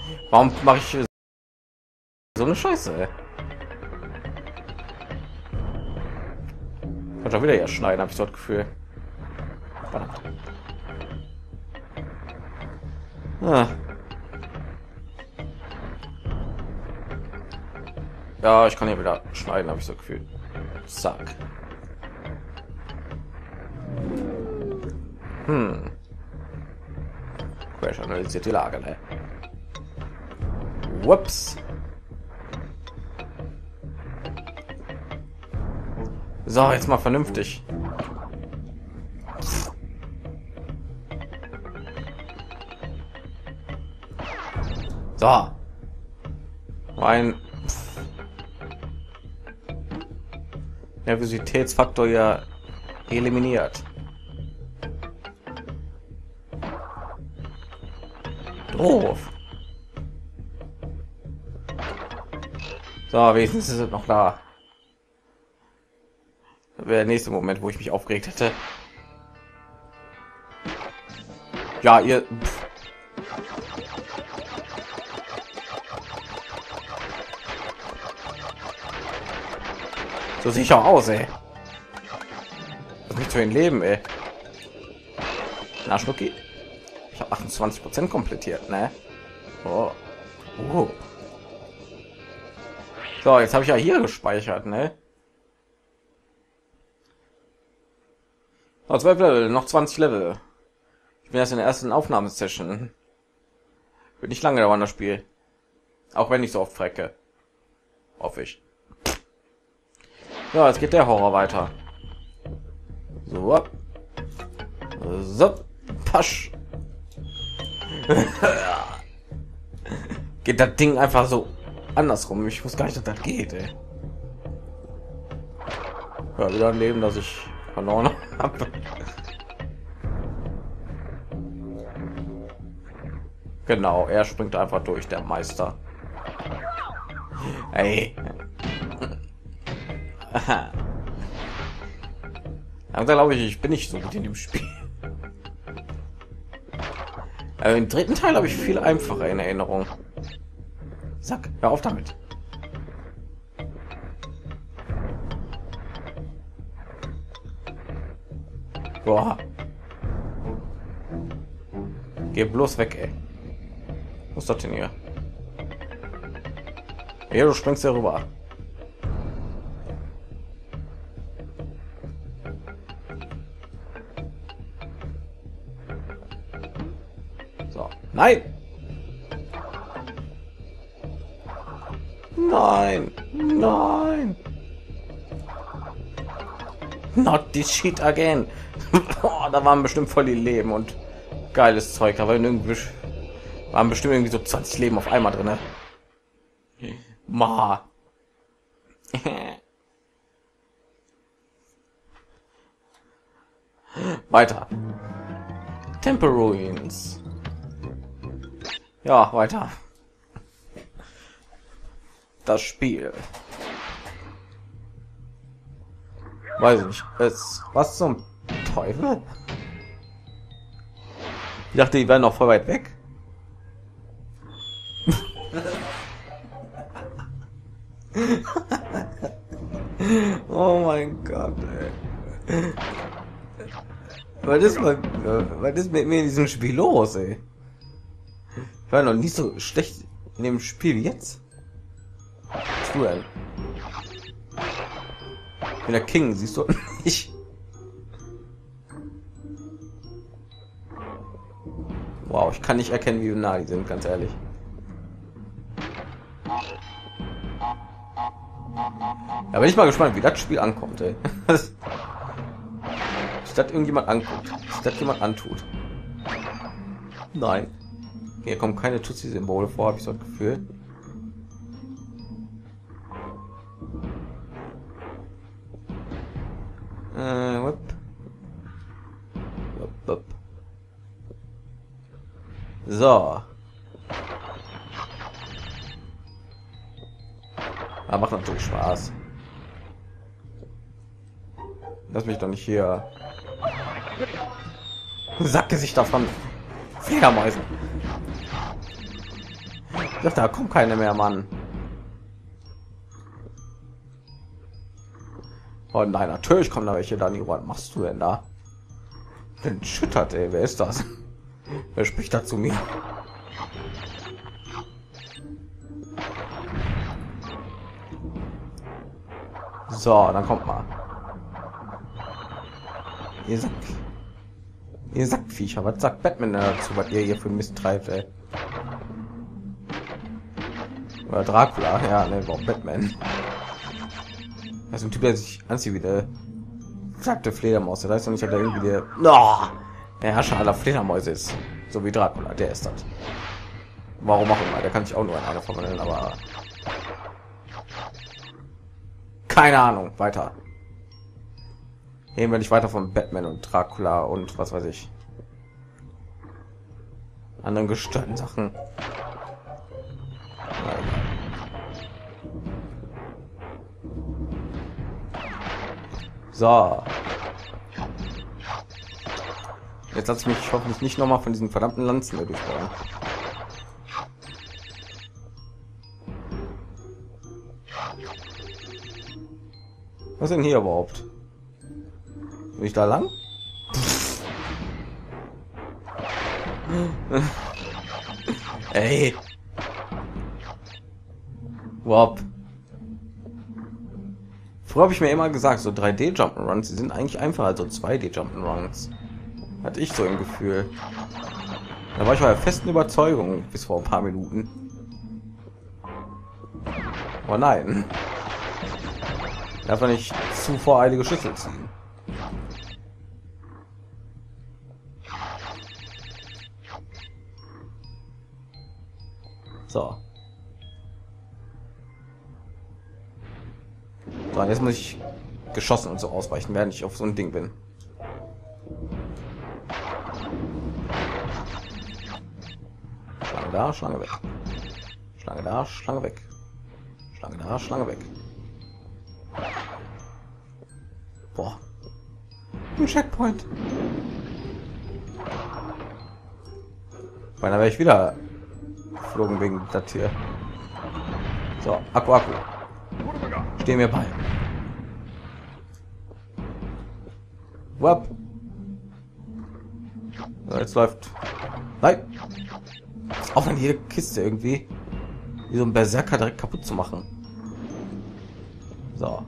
Warum mache ich so eine Scheiße? Ey? Kann schon wieder hier schneiden, habe ich so das Gefühl. Verdammt. Ah. Ja, ich kann hier wieder schneiden, habe ich so das Gefühl. Zack. Crash analysiert die Lage, ne? Whoops. So, jetzt mal vernünftig. So. Mein Nervositätsfaktor ja eliminiert. Doof. So, wenigstens ist es noch da. Das wäre der nächste Moment, wo ich mich aufgeregt hätte. Ja, ihr... So sehe ich auch aus, ey. Das nicht zu den Leben, ey. Na, Schnucki. Ich habe 28% komplettiert, ne? Oh. So, jetzt habe ich ja hier gespeichert, ne? Noch 12 Level, noch 20 Level. Ich bin erst in der ersten Aufnahmesession. Wird nicht lange dauern, das Spiel. Auch wenn ich so oft frecke. Hoffe ich. Ja, jetzt geht der Horror weiter. So. So. Pasch. Geht das Ding einfach so andersrum. Ich muss gar nicht, dass das geht, ey. Ja, wieder ein Leben, das ich verloren habe. Genau, er springt einfach durch, der Meister. Ey. Dann glaube ich bin nicht so gut in dem Spiel. Also im dritten Teil habe ich viel einfacher in Erinnerung. Sack, hör auf damit. Boah. Geh bloß weg, ey. Was ist das denn hier? Ja, du springst ja rüber. So. Nein! Nein! Nein! Not this shit again! Oh, da waren bestimmt voll die Leben und geiles Zeug. Da waren bestimmt irgendwie so 20 Leben auf einmal drin. Ma. Weiter. Temple Ruins. Ja, weiter. Das Spiel. Weiß ich nicht. Was zum Teufel? Ich dachte, die wären noch voll weit weg. Oh mein Gott, ey. Was ist mit mir in diesem Spiel los, ey? Ich war noch nicht so schlecht in dem Spiel wie jetzt. Was du denn? Ich bin der King, siehst du nicht? Wow, ich kann nicht erkennen, wie nah die sind, ganz ehrlich. Da bin ich mal gespannt, wie das Spiel ankommt, ey. Statt irgendjemand anguckt, statt jemand antut. Nein. Hier kommen keine Tutsi-Symbole vor, habe ich so das Gefühl. Whip. Whip, whip. So. Aber macht natürlich Spaß. Lass mich doch nicht hier. Sacke sich davon. Fledermäusen. Ich dachte, da kommt keine mehr, Mann. Oh nein, natürlich kommen da welche. Dani, was machst du denn da? Denn schüttert, ey, wer ist das? Wer spricht da zu mir? So, dann kommt mal. Ihr sagt Viecher, was sagt Batman dazu, was ihr hier für Mist treibt, ey? Oder Dracula, ja, ne, warum Batman? Das ist ein Typ, der sich anzieht wie der verdammte Fledermaus. Der weiß noch nicht, dass er irgendwie der Herrscher aller Fledermäuse ist. So wie Dracula, der ist das. Warum auch immer, der kann sich auch nur in eine verwandeln, aber keine Ahnung. Weiter. Gehen wir nicht weiter von Batman und Dracula und was weiß ich. Anderen gestörten Sachen. So. Jetzt lasse ich mich hoffentlich nicht noch mal von diesen verdammten Lanzen durchbauen. Was ist denn hier überhaupt? Bin ich da lang? Ey. Wop. Früher habe ich mir immer gesagt, so 3D Jump'n'Runs, sie sind eigentlich einfacher als so 2D Jump'n'Runs. Hatte ich so ein Gefühl. Da war ich der festen Überzeugung bis vor ein paar Minuten. Oh nein. Darf man nicht zu voreilige Schlüssel ziehen. So. So, jetzt muss ich geschossen und so ausweichen, während ich auf so ein Ding bin. Schlange da, Schlange weg. Schlange da, Schlange weg. Schlange da, Schlange weg. Boah. Ein Checkpoint. Weil da wäre ich wieder geflogen wegen das hier. So, Akku. Stehen wir bei. Wap. So, jetzt läuft. Nein. Auch an jede Kiste irgendwie. Wie so ein Berserker direkt kaputt zu machen. So.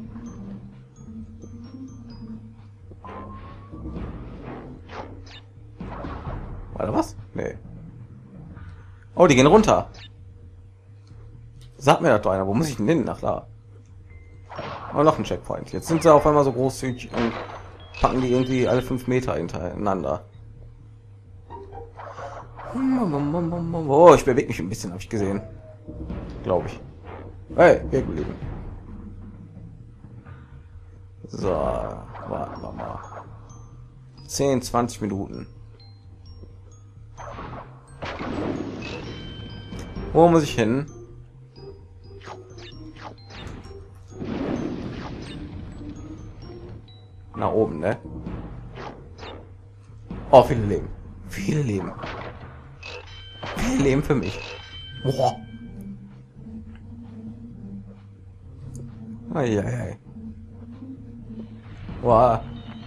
Oder was? Nee. Oh, die gehen runter. Sag mir das doch einer. Wo muss ich denn hin? Nach da. Oh, noch ein Checkpoint. Jetzt sind sie auf einmal so großzügig und packen die irgendwie alle 5 Meter hintereinander. Oh, ich bewege mich ein bisschen, habe ich gesehen. Glaube ich. Hey, wir geblieben. So, warten wir mal. 10, 20 Minuten. Wo muss ich hin? Nach oben, ne? Oh, viele Leben. Viele Leben. Viele Leben für mich. Boah. Eieiei. Boah.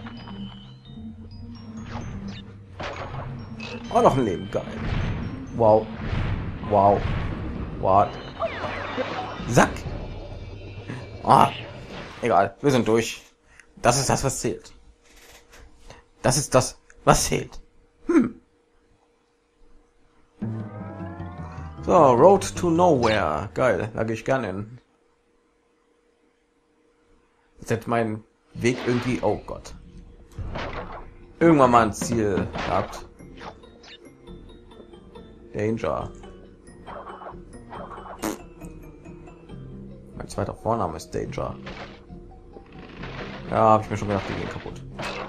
Oh, noch ein Leben. Geil. Wow. Wow. What? Sack. Ah. Egal. Wir sind durch. Das ist das, was zählt. Das ist das, was zählt. So, Road to Nowhere. Geil, da gehe ich gerne hin. Jetzt hat mein Weg irgendwie... Oh Gott. Irgendwann mal ein Ziel gehabt. Danger. Mein zweiter Vorname ist Danger. Ja, habe ich mir schon gedacht, die gehen kaputt.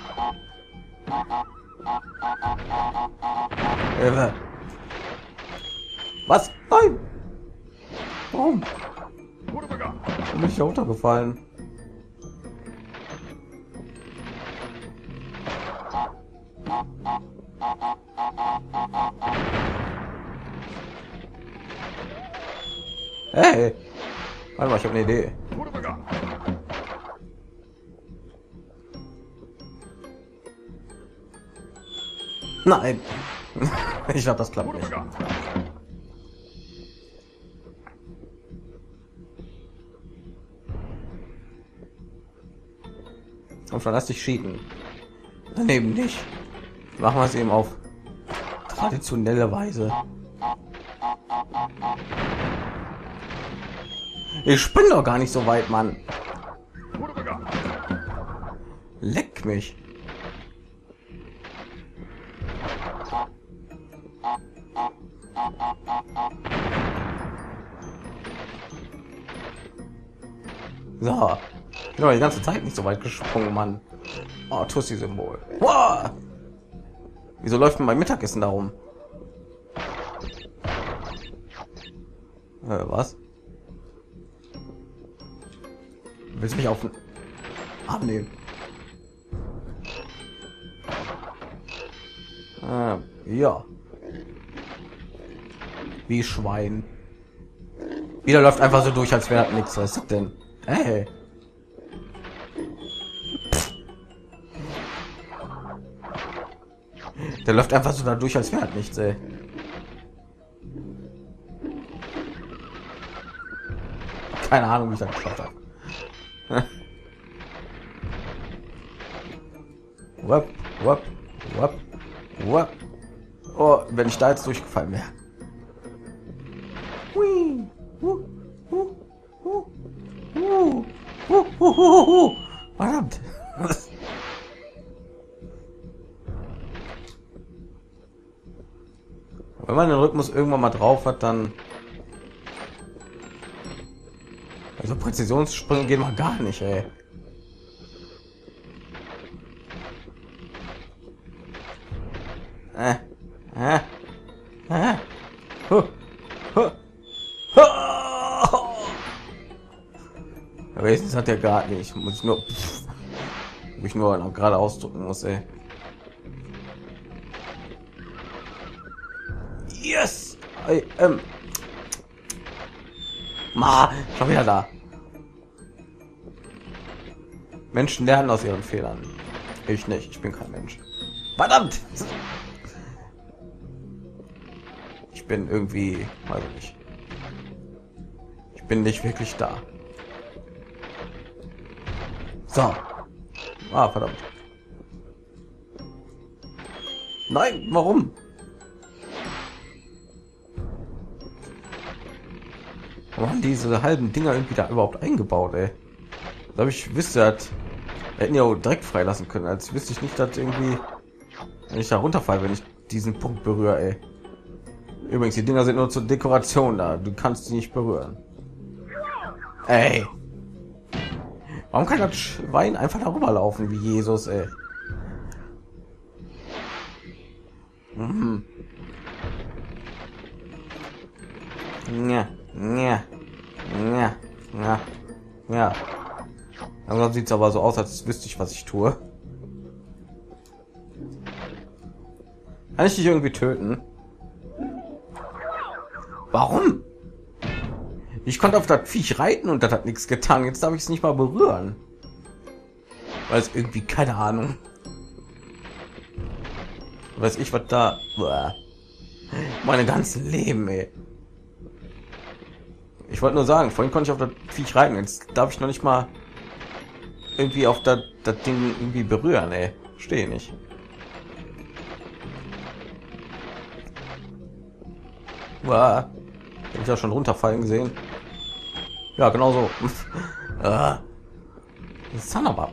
Was? Nein! Warum? Bin ich runtergefallen? Hey, warte mal, ich habe eine Idee. Nein, ich glaube, das klappt nicht. Und verlass dich cheaten. Daneben nicht. Machen wir es eben auf traditionelle Weise. Ich bin doch gar nicht so weit, Mann. Leck mich. So. Ich bin aber die ganze Zeit nicht so weit gesprungen, Mann. Oh, Tussi-Symbol. Wow. Wieso läuft denn mein Mittagessen darum? Was? Willst du mich auf den Arm nehmen? Ja. Wie Schwein. Wieder läuft einfach so durch, als wäre nichts. Was ist das denn? Hey. Der läuft einfach so da durch, als wäre nichts, ey. Keine Ahnung, wie ich das geschafft habe. Wupp, wupp, wupp, wupp. Oh, wenn ich da jetzt durchgefallen wäre. Verdammt. Wenn man den Rhythmus irgendwann mal drauf hat, dann also Präzisionssprünge gehen mal gar nicht, ey. Wenigstens hat der gerade nicht. Muss nur mich nur noch gerade ausdrücken muss, ey. Yes! Schon wieder da. Menschen lernen aus ihren Fehlern. Ich nicht, ich bin kein Mensch. Verdammt! Ich bin irgendwie, weiß nicht. Ich bin nicht wirklich da. So. Verdammt. Nein, warum? Warum haben diese halben Dinger irgendwie da überhaupt eingebaut, ey? Da habe ich wüsste, hätten ja auch direkt freilassen können, als wüsste ich nicht, dass irgendwie, wenn ich da runterfalle, wenn ich diesen Punkt berühre, ey. Übrigens, die Dinger sind nur zur Dekoration da. Du kannst sie nicht berühren. Ey. Warum kann das Schwein einfach darüber laufen wie Jesus, ey? Ja, ja, ja, ja, ja. Langsam sieht es aber so aus, als wüsste ich, was ich tue. Kann ich dich irgendwie töten? Warum? Ich konnte auf das Viech reiten und das hat nichts getan. Jetzt darf ich es nicht mal berühren. Weil es irgendwie, keine Ahnung. Weiß ich, was da... Meine ganzen Leben, ey. Ich wollte nur sagen, vorhin konnte ich auf das Viech reiten. Jetzt darf ich noch nicht mal irgendwie auf das Ding irgendwie berühren, ey. Stehe nicht. Habe ich ja schon runterfallen gesehen. Ja, genau so. Sanaba.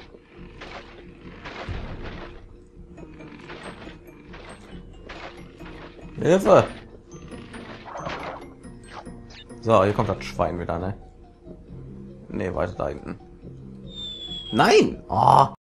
Hilfe! So, hier kommt das Schwein wieder, ne? Ne, weiter da hinten. Nein! Oh.